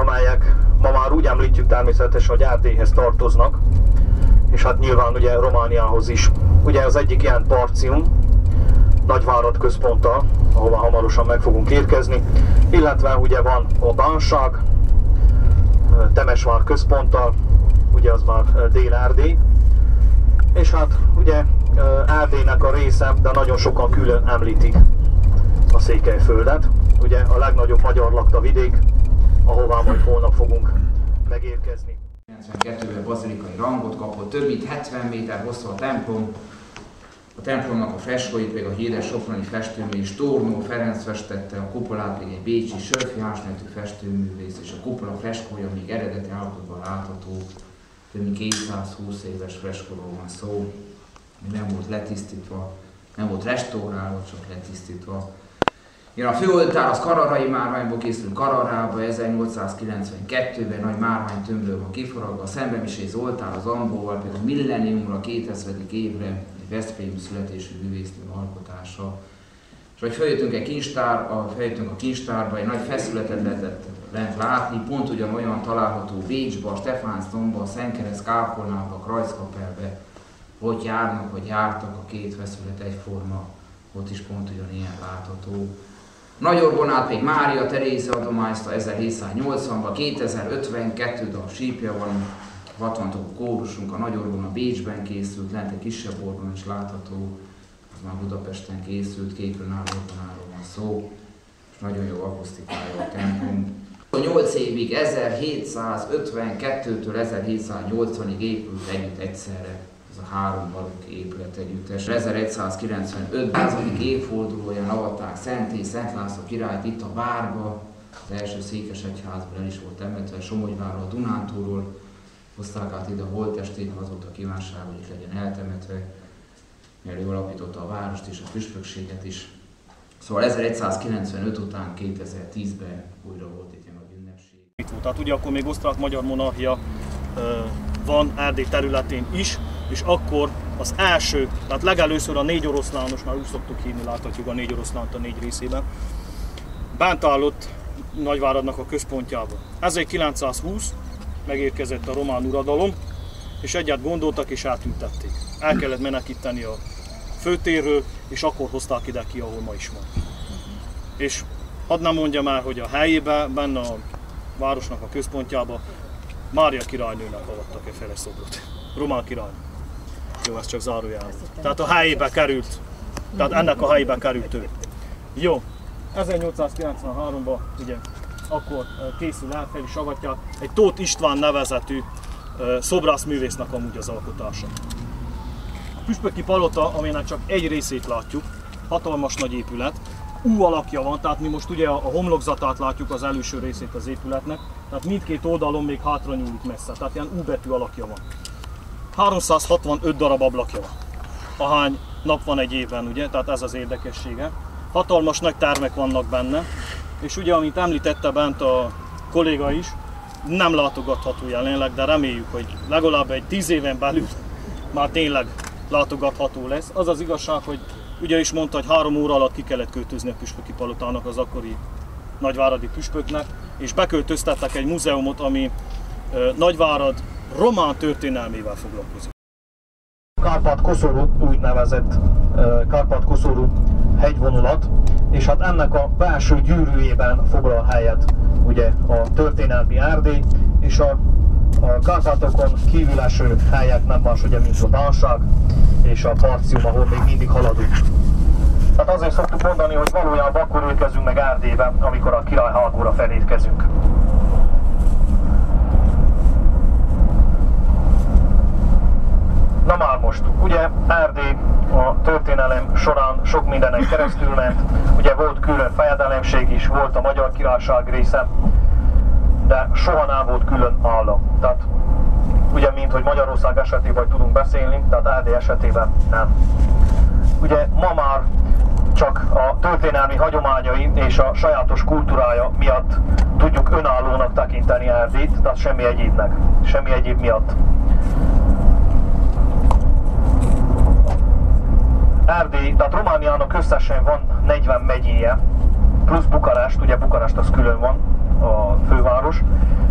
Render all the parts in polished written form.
amelyek ma már úgy említjük természetesen, hogy Erdélyhez tartoznak, és hát nyilván ugye Romániához is. Ugye az egyik ilyen Partium, Nagyvárad központtal, ahova hamarosan meg fogunk érkezni, illetve ugye van a Bánság, Temesvár központtal, ugye az már Dél-Erdély, és hát ugye Erdélynek a része, de nagyon sokan külön említik a Székelyföldet, ugye a legnagyobb magyar lakta vidék, ahová majd holnap fogunk megérkezni. 92-ben bazilikai rangot kapott, több mint 70 méter hosszú a templom. A templomnak a freskóit még a híres soproni festőművész Tornó Ferenc festette, a kupolát még egy bécsi Sörfi nevű festőművész, és a kupola freskója még eredeti állapotban látható, több mint 220 éves freskóról van szó, ami nem volt letisztítva, nem volt restaurálva, csak letisztítva. A főoltár az kararai márványból készült Kararába, 1892-ben nagy márvány tömbből van kiforagva, a szembemiséz oltár az Ambóval, például millenniumra, 2000. évre, egy veszprémi születésű művésznő alkotása. És hogy feljöttünk a kincstárba, egy nagy feszületet lehetett lent látni, pont ugyanolyan található Bécsba, Stefánszdomba, Szentkereszt kápolnába, a Krajckapelbe, ott járnak, vagy jártak a két feszület egyforma, ott is pont ugyanilyen látható. Nagyorgon át még Mária Terézia adományozta 1780-ban, 2052 darab sípja van, 60 tagú kórusunk, a Nagyorgon a Bécsben készült, lent egy kisebb orgon is látható, az már Budapesten készült, kékről orgonáról van szó, és nagyon jó akusztikája a templom. 8 évig 1752-től 1780-ig épült együtt egyszerre. Ez a három barokk épület együttes. 1195. évfordulóján avatták Szenté Szent László királyt itt a várba, az első székesegyházból el is volt temetve, Somogyvárról, a Dunántúlról hozták át ide a holttestét, az volt a kívánság, hogy itt legyen eltemetve, mert ő alapította a várost és a püspökséget is. Szóval 1195 után 2010-ben újra volt itt egy nagy ünnepség. Tehát ugye akkor még osztrák-magyar monarchia van Erdély területén is, és akkor az első, tehát legelőször a 4 oroszlános, már úgy szoktuk hívni, láthatjuk a 4 oroszlánt a 4 részében, bent állott Nagyváradnak a központjában. 1920 megérkezett a román uradalom, és egyet gondoltak és átültették. El kellett menekíteni a főtérről, és akkor hozták ide ki, ahol ma is van. És hadd nem mondjam el, hogy a helyében, benne a városnak a központjában Mária királynőnek avattak egy feles szobrot. Román királynő. Jó, ez csak zárójel. Tehát a helyébe került. Tehát ennek a helyébe került ő. Jó. 1893-ban ugye akkor készül el, fel is avatják egy Tóth István nevezetű szobrászművésznek amúgy az alkotása. A püspöki palota, aminek csak egy részét látjuk, hatalmas nagy épület, U alakja van, tehát mi most ugye a homlokzatát látjuk, az előső részét az épületnek, tehát mindkét oldalon még hátra nyúlik messze, tehát ilyen U betű alakja van. 365 darab ablakja van, ahány nap van egy évben, ugye, tehát ez az érdekessége. Hatalmas nagy termek vannak benne, és ugye, amit említette bent a kolléga is, nem látogatható jelenleg, de reméljük, hogy legalább egy 10 éven belül már tényleg látogatható lesz. Az az igazság, hogy ugye is mondta, hogy 3 óra alatt ki kellett költözni a püspöki palotának, az akkori nagyváradi püspöknek, és beköltöztettek egy múzeumot, ami Nagyvárad román történelmével foglalkozik. Kárpát-Koszorú úgynevezett Kárpát-Koszorú hegyvonulat, és hát ennek a belső gyűrűjében foglal helyet ugye a történelmi Erdély, és a Kárpátokon kívül eső helyek nem más, ugye, mint a Bánság és a Partium, ahol még mindig haladunk. Tehát azért szoktuk mondani, hogy valójában akkor érkezünk meg Erdélybe, amikor a királyháborúra felérkezünk. Na már most, ugye Erdély a történelem során sok mindenen keresztül ment, ugye volt külön fejedelemség is, volt a Magyar Királyság része, de soha nem volt külön állam. Tehát ugye, mint hogy Magyarország esetében tudunk beszélni, tehát Erdély esetében nem. Ugye ma már csak a történelmi hagyományai és a sajátos kultúrája miatt tudjuk önállónak tekinteni Erdélyt, tehát semmi egyébnek, semmi egyéb miatt. Erdély, tehát Romániának összesen van 40 megyéje, plusz Bukarest, ugye Bukarest az külön van, a főváros,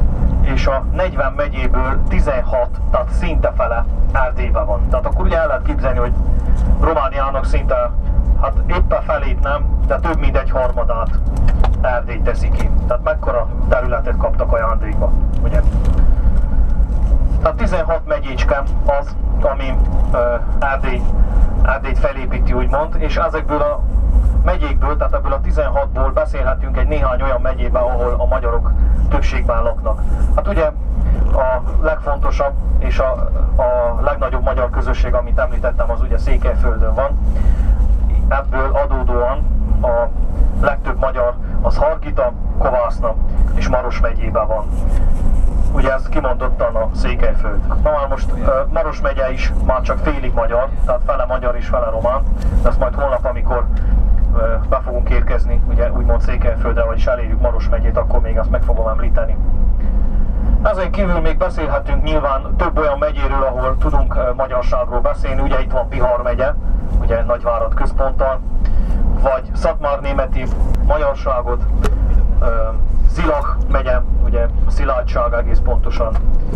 és a 40 megyéből 16, tehát szinte fele Erdélyben van. Tehát akkor ugye el lehet képzelni, hogy Romániának szinte, hát éppen felét nem, de több mint egy harmadát Erdély teszi ki. Tehát mekkora területet kaptak ajándékba, ugye? Tehát 16 megyécske az, ami Erdélyt felépíti, úgymond, és ezekből a megyékből, tehát ebből a 16-ból beszélhetünk egy néhány olyan megyében, ahol a magyarok többségben laknak. Hát ugye a legfontosabb és a legnagyobb magyar közösség, amit említettem, az ugye Székelyföldön van. Ebből adódóan a legtöbb magyar az Hargita, Kovászna és Maros megyében van. Ugye ez kimondottan a Székelyföld. Na már most Maros megye is már csak félig magyar, tehát fele magyar és fele román, de ezt majd holnap, amikor be fogunk érkezni, ugye úgymond Székelyföldre, vagyis elérjük Maros megyét, akkor még azt meg fogom említeni. Ezen kívül még beszélhetünk nyilván több olyan megyéről, ahol tudunk magyarságról beszélni. Ugye itt van Bihar megye, ugye Nagyvárad központtal, vagy Szatmárnémeti magyarságot, Zilah megye, ugye Szilágyság egész pontosan.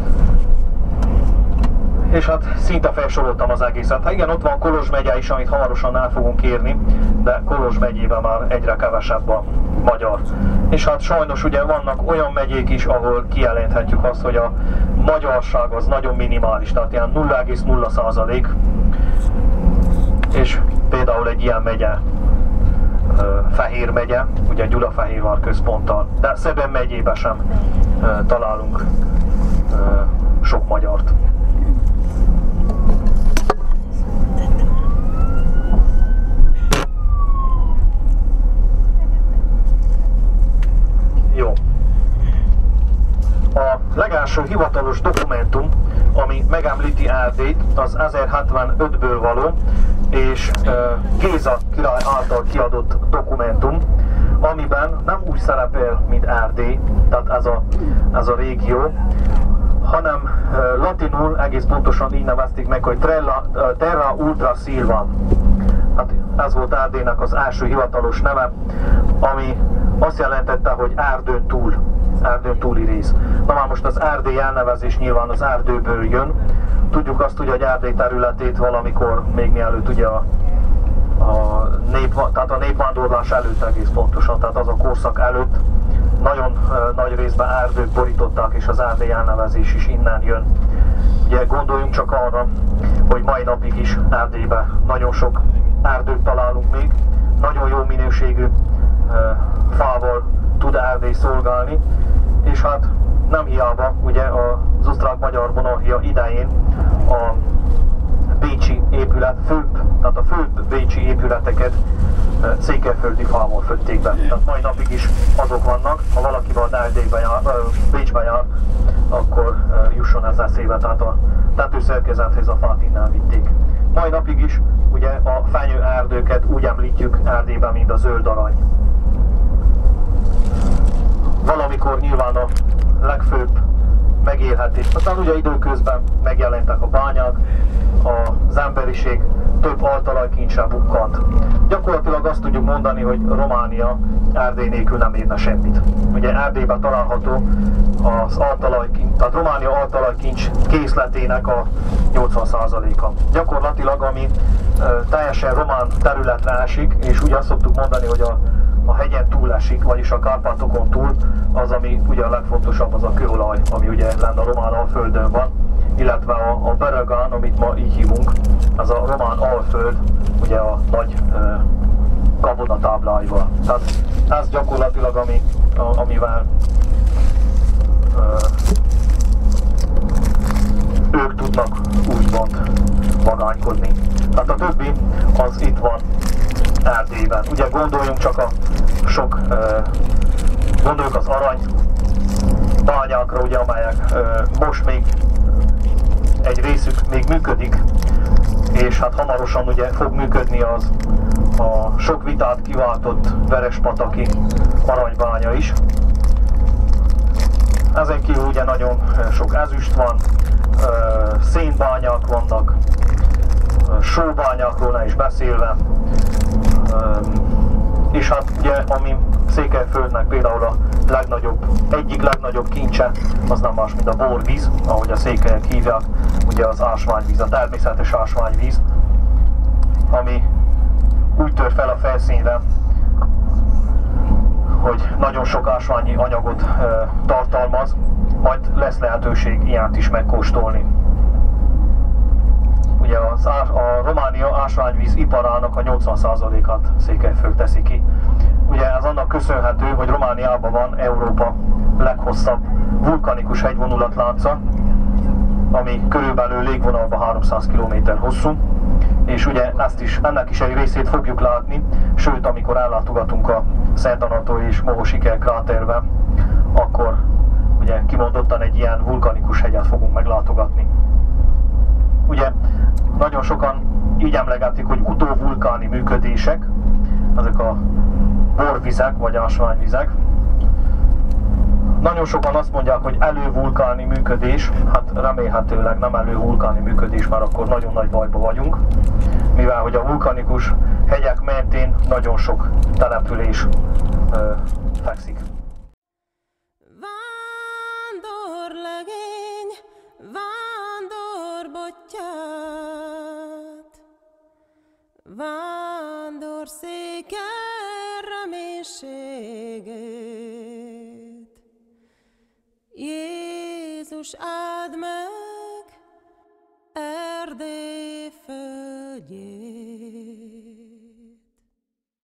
És hát szinte felsoroltam az egészet. Hát igen, ott van Kolozs megye is, amit hamarosan el fogunk érni, de Kolozs megyében már egyre kevesebb a magyar. És hát sajnos ugye vannak olyan megyék is, ahol kijelenthetjük azt, hogy a magyarság az nagyon minimális, tehát ilyen 0,0%. És például egy ilyen megye, Fehér megye, ugye Gyulafehérvár központtal, de Szeben megyében sem találunk sok magyart. Jó. A legelső hivatalos dokumentum, ami megemlíti Erdélyt, az 1075-ből való, és Géza király által kiadott dokumentum, amiben nem úgy szerepel, mint Erdély, tehát ez a régió, hanem latinul egész pontosan így nevezték meg, hogy Terra Ultra Silva. Hát ez volt Erdélynek az első hivatalos neve, ami azt jelentette, hogy erdőn túli rész. Na már most az Erdély elnevezés nyilván az erdőből jön. Tudjuk azt, hogy Erdély területét valamikor, még mielőtt ugye tehát a népvándorlás előtt egész pontosan, tehát az a korszak előtt nagyon nagy részben erdők borították, és az Erdély elnevezés is innen jön. Ugye gondoljunk csak arra, hogy mai napig is Erdélyben nagyon sok erdőt találunk még, nagyon jó minőségű fával tud Erdély szolgálni, és hát nem hiába ugye az osztrák-magyar monarchia idején a bécsi épület, tehát a főbb bécsi épületeket székelyföldi fával fötték be. Tehát mai napig is azok vannak, ha valaki van Bécsbe jár, akkor jusson ez eszébe, tehát a tetőszerkezethez a fát innen vitték. Mai napig is ugye a fenyő erdőket úgy említjük Erdélyben, mint a zöld arany. Valamikor nyilván a legfőbb megélhetés. Aztán ugye időközben megjelentek a bányák, az emberiség több altalajkincsel bukkant. Gyakorlatilag azt tudjuk mondani, hogy Románia Erdély nélkül nem érne semmit. Ugye Erdélyben található az altalajkincs, tehát Románia altalajkincs készletének a 80%-a. Gyakorlatilag ami teljesen román területre esik, és ugye azt szoktuk mondani, hogy a hegyen túl esik, vagyis a Kárpátokon túl, az, ami ugye a legfontosabb, az a kőolaj, ami ugye lenne a román alföldön van, illetve a Beregán, amit ma így hívunk, az a román alföld, ugye a nagy gabonatábláival. Tehát ez gyakorlatilag, amivel ők tudnak úgymond magánykodni. Tehát a többi az itt van Erdélyben. Ugye gondoljunk csak a sok, gondoljuk az arany bányákra, ugye, amelyek most még egy részük még működik, és hát hamarosan ugye fog működni az a sok vitát kiváltott Verespataki aranybánya is. Ezen kívül ugye nagyon sok ezüst van, szénbányák vannak, sóbányákról ne is beszélve, és hát ugye ami Székelyföldnek például a egyik legnagyobb kincse az nem más, mint a borvíz, ahogy a székelyek hívják, ugye az ásványvíz, a természetes ásványvíz, ami úgy tör fel a felszínre, hogy nagyon sok ásványi anyagot tartalmaz, majd lesz lehetőség ilyet is megkóstolni. Ugye a Románia ásványvíz iparának a 80%-át Székelyföld teszi ki. Ugye ez annak köszönhető, hogy Romániában van Európa leghosszabb vulkanikus hegyvonulatlánca, ami körülbelül légvonalban 300 km hosszú, és ugye ennek is egy részét fogjuk látni, sőt, amikor ellátogatunk a Szent Anatol és Mohosikel kráterbe, akkor ugye kimondottan egy ilyen vulkanikus hegyet fogunk meglátogatni. Ugye nagyon sokan így emlegetik, hogy utóvulkáni működések, ezek a borvizek vagy ásványvizek. Nagyon sokan azt mondják, hogy elővulkáni működés, hát remélhetőleg nem elővulkáni működés, mert akkor nagyon nagy bajba vagyunk, mivel hogy a vulkanikus hegyek mentén nagyon sok település fekszik. Vándorlegény, vándorbottyát, vándorszéken reménységét. Jézus áld meg Erdély földjét.